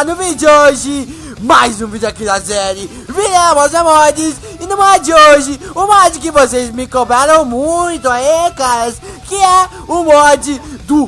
no vídeo de hoje, mais um vídeo aqui da série Viramos a Mods. E no mod de hoje, o mod que vocês me cobraram muito aí, caras, que é o mod do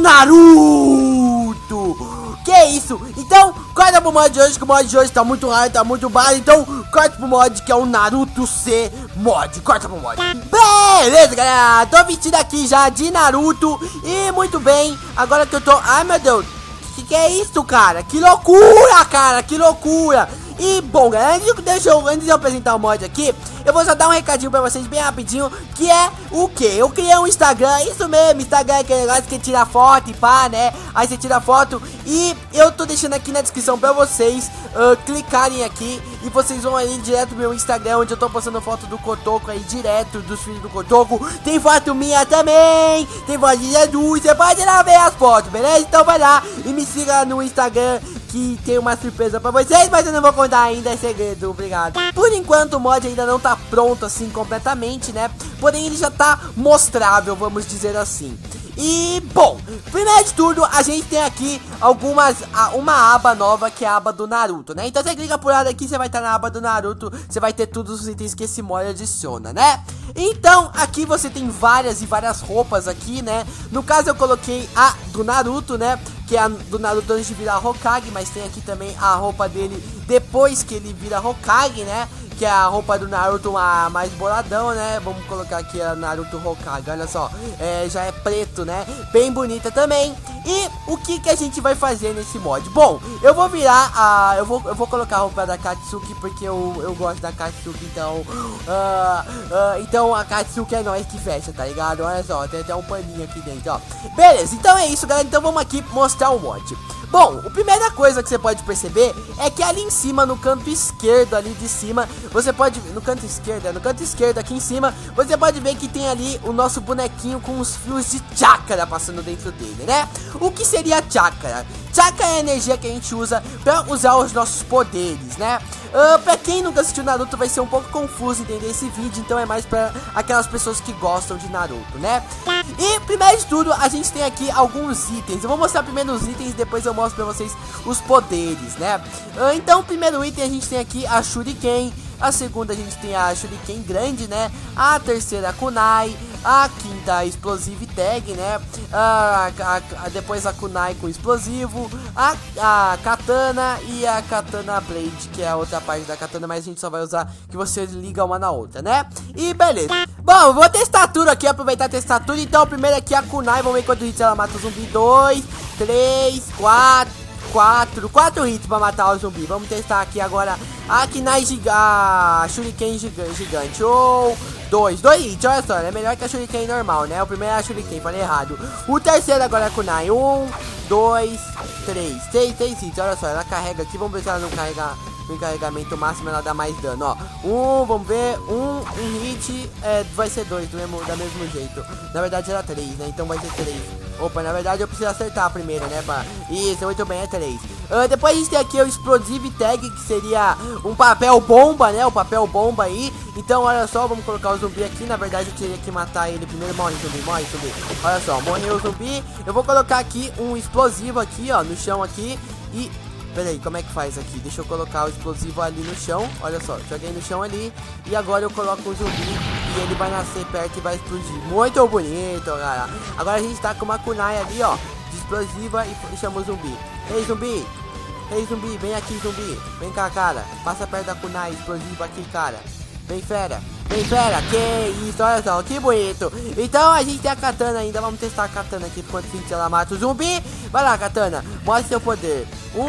Naruto. Que é isso? Então, corta pro mod de hoje, que o mod de hoje tá muito raro, tá muito barato. Então, corta pro mod que é o Naruto C mod. Corta pro mod. Beleza, galera. Tô vestido aqui já de Naruto. E muito bem. Agora que eu tô... Ai, meu Deus. Que é isso, cara? Que loucura, cara. Que loucura. E, bom, galera, antes de eu apresentar o mod aqui, eu vou só dar um recadinho pra vocês bem rapidinho, que é o que? Eu criei um Instagram, isso mesmo, Instagram é aquele negócio que tira foto e pá, né? Aí você tira foto e eu tô deixando aqui na descrição pra vocês clicarem aqui e vocês vão ali direto pro meu Instagram, onde eu tô postando foto do Kotoko aí, direto dos filhos do Kotoko. Tem foto minha também, tem foto de Jesus, você pode ir lá ver as fotos, beleza? Então vai lá e me siga no Instagram, que tem uma surpresa pra vocês, mas eu não vou contar ainda, é segredo, obrigado. Por enquanto o mod ainda não tá pronto assim completamente, né? Porém ele já tá mostrável, vamos dizer assim. E, bom, primeiro de tudo, a gente tem aqui uma aba nova, que é a aba do Naruto, né? Então você clica por ela aqui, você vai estar na aba do Naruto, você vai ter todos os itens que esse mod adiciona, né? Então, aqui você tem várias roupas aqui, né? No caso eu coloquei a do Naruto, né? Que é a do Naruto antes de virar Hokage, mas tem aqui também a roupa dele depois que ele vira Hokage, né? Que é a roupa do Naruto mais boladão, né? Vamos colocar aqui a Naruto Hokage, olha só. Já é preto, né? Bem bonita também. E o que a gente vai fazer nesse mod? Bom, eu vou virar eu vou colocar a roupa da Katsuki, porque eu gosto da Katsuki, então... então a Katsuki é nós que fecha, tá ligado? Olha só, tem até um paninho aqui dentro, ó. Beleza, então é isso, galera. Então vamos aqui mostrar o mod. Bom, a primeira coisa que você pode perceber é que ali em cima, no canto esquerdo ali de cima, você pode... No canto esquerdo aqui em cima, você pode ver que tem ali o nosso bonequinho com os fios de chakra passando dentro dele, né? O que seria chakra? Chakra é a energia que a gente usa pra usar os nossos poderes, né? Pra quem nunca assistiu Naruto vai ser um pouco confuso entender esse vídeo, então é mais pra aquelas pessoas que gostam de Naruto, né? E primeiro de tudo, a gente tem aqui alguns itens. Eu vou mostrar primeiro os itens, depois eu mostro pra vocês os poderes, né? Então o primeiro item a gente tem aqui a Shuriken. A segunda a gente tem a Shuriken grande, né? A terceira a Kunai. A quinta a Explosive Tag, né? Depois a Kunai com explosivo. A Katana e a Katana Blade, que é a outra parte da Katana, mas a gente só vai usar que você liga uma na outra, né? E beleza. Bom, eu vou testar tudo aqui, aproveitar e testar tudo. Então, primeiro aqui a Kunai, vamos ver quantos hits ela mata o zumbi. 2, 3, 4 hits pra matar o zumbi. Vamos testar aqui agora a Kunai a Shuriken gigante. 2 hits, olha só, é melhor que a Shuriken normal, né? O primeiro é a Shuriken, falei errado. O terceiro agora é a Kunai. 1, 2, 3 hits, olha só, ela carrega aqui. Vamos ver se ela não carrega no carregamento máximo, ela dá mais dano, ó. Vamos ver, um hit, vai ser 2 da mesmo jeito. Na verdade era 3, né? Então vai ser 3. Opa, na verdade eu preciso acertar a primeira, né? Isso, muito bem, é 3. Depois a gente tem aqui o Explosive Tag, que seria um papel bomba, né? O papel bomba aí. Então, olha só, vamos colocar o zumbi aqui. Na verdade, eu teria que matar ele primeiro. Morre, zumbi. Olha só, morreu o zumbi. Eu vou colocar aqui um explosivo aqui, ó, no chão aqui. E... peraí, como é que faz aqui? Deixa eu colocar o explosivo ali no chão. Olha só, joguei no chão ali. E agora eu coloco o zumbi e ele vai nascer perto e vai explodir. Muito bonito, galera. Agora a gente tá com uma kunai ali, ó, de explosiva, e chama o zumbi. Ei, zumbi! Ei, zumbi, vem aqui, zumbi. Vem cá, cara. Passa perto da kunai explosiva aqui, cara. Vem, fera. Vem, fera. Que isso, olha só, que bonito. Então a gente tem a Katana ainda. Vamos testar a Katana aqui, quanto hits ela mata o zumbi. Vai lá, Katana. Mostra seu poder.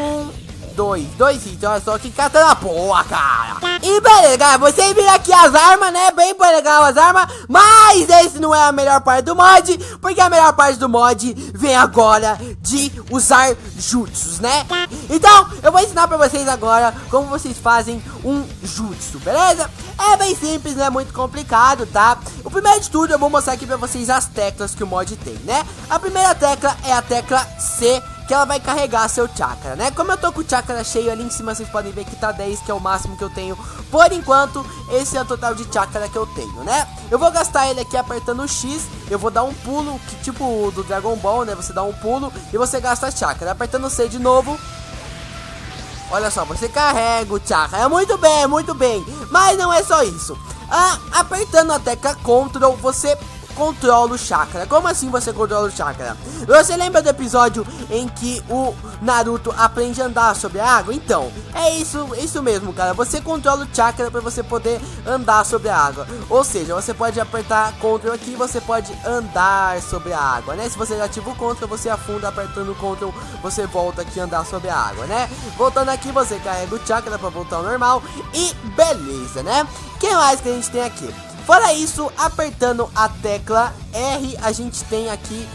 2 hits, olha só que Katana boa, cara. E beleza, galera, vocês viram aqui as armas, né? Bem legal as armas. Mas esse não é a melhor parte do mod, porque a melhor parte do mod vem agora de usar jutsus, né? Então, eu vou ensinar pra vocês agora como vocês fazem um jutsu, beleza? É bem simples, não é muito complicado, tá? O primeiro de tudo, eu vou mostrar aqui pra vocês as teclas que o mod tem, né? A primeira tecla é a tecla C, que ela vai carregar seu chakra, né? Como eu tô com o chakra cheio ali em cima, vocês podem ver que tá 10, que é o máximo que eu tenho. Por enquanto, esse é o total de chakra que eu tenho, né? Eu vou gastar ele aqui apertando o X. Eu vou dar um pulo, que tipo do Dragon Ball, né? Você dá um pulo e você gasta chakra. Apertando o C de novo, olha só, você carrega o chakra. Muito bem. Mas não é só isso. Apertando a tecla Ctrl, você controla o chakra. Como assim você controla o chakra? Você lembra do episódio em que o Naruto aprende a andar sobre a água? Então, é isso mesmo, cara. Você controla o chakra para você poder andar sobre a água. Ou seja, você pode apertar Ctrl aqui, você pode andar sobre a água, né? Se você ativa o Ctrl, você afunda, apertando o Ctrl, você volta aqui a andar sobre a água, né? Voltando aqui, você carrega o chakra para voltar ao normal e beleza, né? O que mais que a gente tem aqui? Fora isso, apertando a tecla R, a gente tem aqui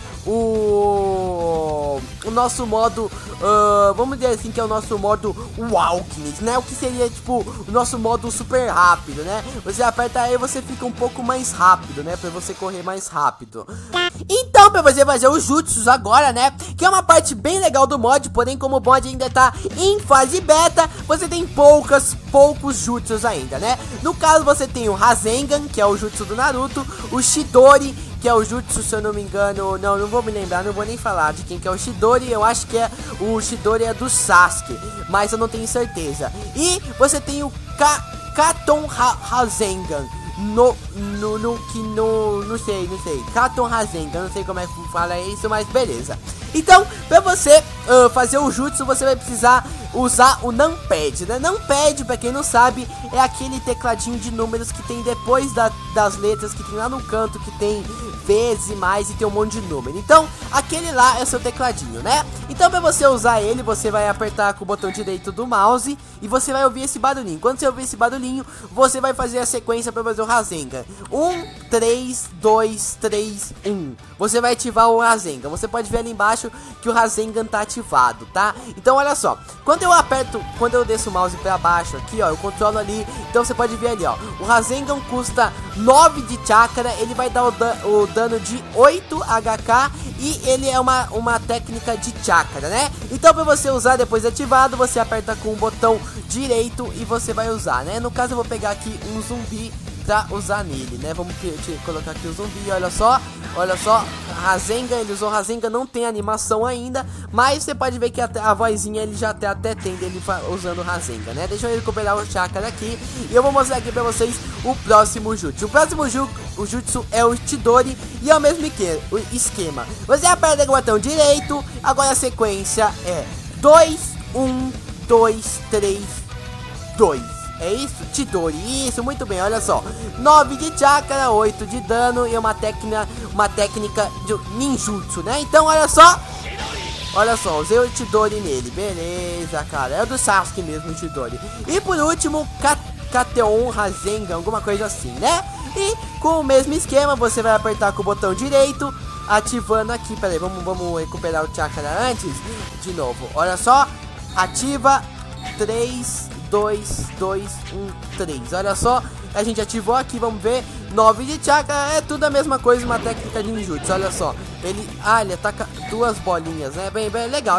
o nosso modo, vamos dizer assim, que é o nosso modo Walking, né? O que seria tipo o nosso modo super rápido, né? Você aperta E, você fica um pouco mais rápido, né? Pra você correr mais rápido. Então, pra você fazer os jutsus agora, né? Que é uma parte bem legal do mod, porém como o mod ainda tá em fase beta, você tem poucos jutsus ainda, né? No caso, você tem o Rasengan, que é o jutsu do Naruto, o Chidori, que é o jutsu, se eu não me engano, não vou me lembrar, não vou nem falar de quem que é o Chidori. Eu acho que o Chidori é do Sasuke, mas eu não tenho certeza. E você tem o Katon Rasengan, não sei, Katon Rasengan, não sei como é que fala isso, mas beleza. Então, pra você fazer o jutsu, você vai precisar usar o numpad, né? Numpad, pra quem não sabe, é aquele tecladinho de números que tem depois das letras, que tem lá no canto, que tem vezes e mais, e tem um monte de número. Então, aquele lá é o seu tecladinho, né? Então, pra você usar ele, você vai apertar com o botão direito do mouse e você vai ouvir esse barulhinho. Quando você ouvir esse barulhinho, você vai fazer a sequência pra fazer o Rasengan. 1, 3, 2, 3, 1. Você vai ativar o Rasengan. Você pode ver ali embaixo que o Rasengan tá ativado, tá? Então, olha só. Quando eu desço o mouse pra baixo aqui, ó, eu controlo ali. Então, você pode ver ali, ó. O Rasengan custa 9 de chakra. Ele vai dar o dano de 8 HK. E ele é uma técnica de chakra, né? Então, pra você usar depois de ativado, você aperta com o botão direito e você vai usar, né? No caso, eu vou pegar aqui um zumbi pra usar nele, né? Vamos colocar aqui o zumbi, olha só, Rasengan, ele usou Rasengan, não tem animação ainda, mas você pode ver que a vozinha ele já até tem dele usando Rasengan, né? Deixa eu recuperar o chakra aqui e eu vou mostrar aqui pra vocês o próximo jutsu. O próximo jutsu é o Chidori e é o mesmo esquema. Você aperta com o botão direito, agora a sequência é 2, 1, 2, 3, 2. É isso? Chidori, isso, muito bem, olha só. 9 de chakra, 8 de dano e uma técnica de ninjutsu, né? Então, olha só, usei o Chidori nele, beleza, cara. É o do Sasuke mesmo, o Chidori. E por último, Kateon Rasengan, alguma coisa assim, né? E com o mesmo esquema, você vai apertar com o botão direito, ativando aqui, peraí, vamos recuperar o chakra antes. De novo, olha só, ativa, 3, 2, 2, 1, 3. Olha só, a gente ativou aqui, vamos ver. 9 de chakra, é tudo a mesma coisa, uma técnica de ninjutsu, olha só. Ele ataca duas bolinhas, né? Bem, legal.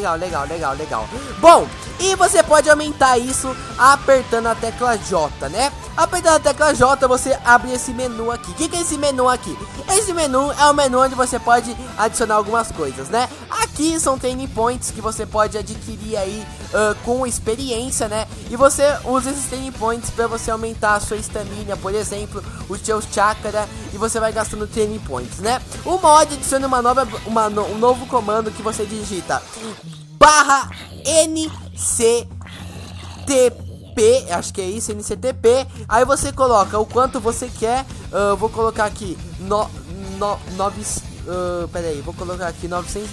Bom, e você pode aumentar isso apertando a tecla J, né? Apertando a tecla J, você abre esse menu aqui. O que é esse menu aqui? Esse menu é o menu onde você pode adicionar algumas coisas, né? Aqui são training points que você pode adquirir aí com experiência, né? E você usa esses training points para você aumentar a sua estamina, por exemplo, os seus chakra, e você vai gastando training points, né? O mod adiciona um novo comando que você digita /NCTP, acho que é isso, NCTP. Aí você coloca o quanto você quer. Vou colocar aqui peraí, vou colocar aqui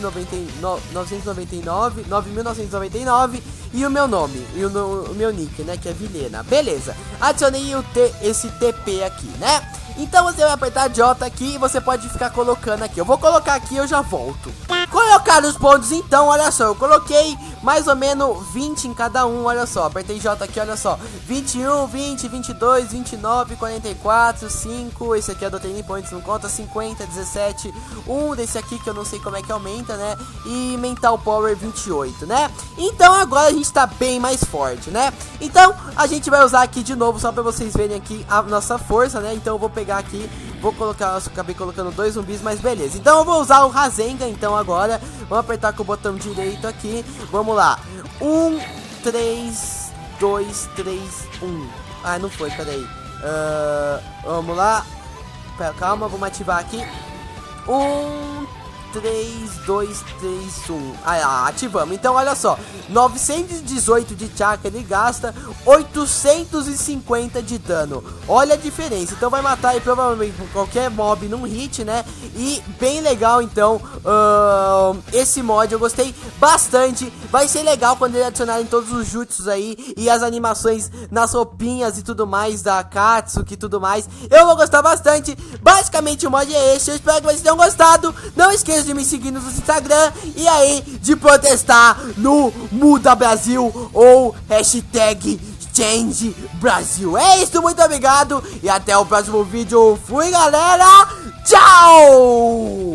9.999 e o meu nome, e o meu nick, né, que é Vilena. Beleza, adicionei esse TP aqui, né? Então você vai apertar J aqui e você pode ficar colocando aqui. Eu vou colocar aqui e eu já volto. Colocar os pontos então, olha só. Eu coloquei mais ou menos 20 em cada um, olha só. Apertei J aqui, olha só. 21, 20, 22, 29, 44, 5. Esse aqui é do Training Points, não conta. 50, 17. Um desse aqui que eu não sei como é que aumenta, né? E Mental Power 28, né? Então agora a gente tá bem mais forte, né? Então a gente vai usar aqui de novo, só pra vocês verem aqui a nossa força, né? Então eu vou pegar aqui, vou colocar, eu acabei colocando 2 zumbis, mas beleza. Então eu vou usar o Rasengan, então agora, vamos apertar com o botão direito aqui, vamos lá. 1, 3, 2, 3, 1. Ah, não foi, peraí. Vamos lá. Pera, calma, vamos ativar aqui. 1, 3, 2, 3, 1. Ah, ativamos. Então, olha só. 918 de chakra ele gasta, 850 de dano. Olha a diferença. Então vai matar aí provavelmente qualquer mob num hit, né? E bem legal, então. Esse mod eu gostei bastante. Vai ser legal quando ele adicionarem todos os jutsus aí e as animações nas roupinhas e tudo mais da Katsuki e tudo mais. Eu vou gostar bastante. Basicamente o mod é esse. Eu espero que vocês tenham gostado. Não esqueça de me seguir no Instagram e aí de protestar no Muda Brasil ou hashtag Change Brasil. É isso, muito obrigado e até o próximo vídeo. Fui, galera. Tchau!